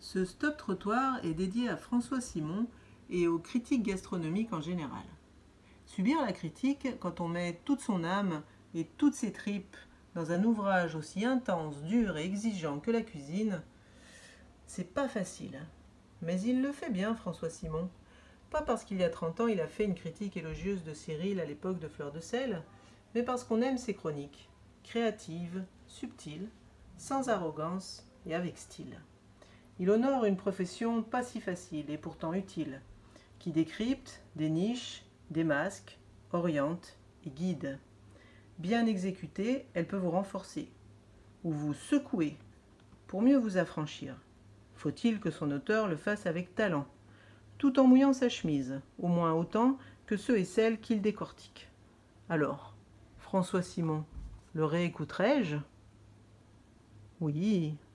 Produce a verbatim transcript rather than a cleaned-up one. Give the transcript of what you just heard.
Ce stop-trottoir est dédié à François Simon et aux critiques gastronomiques en général. Subir la critique quand on met toute son âme et toutes ses tripes dans un ouvrage aussi intense, dur et exigeant que la cuisine, c'est pas facile. Mais il le fait bien, François Simon. Pas parce qu'il y a trente ans il a fait une critique élogieuse de Cyril à l'époque de Fleur de sel, mais parce qu'on aime ses chroniques, créatives, subtiles, sans arrogance et avec style. Il honore une profession pas si facile et pourtant utile, qui décrypte, déniche, démasque, oriente et guide. Bien exécutée, elle peut vous renforcer ou vous secouer pour mieux vous affranchir. Faut-il que son auteur le fasse avec talent, tout en mouillant sa chemise, au moins autant que ceux et celles qu'il décortique. Alors, François Simon, le réécouterai-je ? Oui,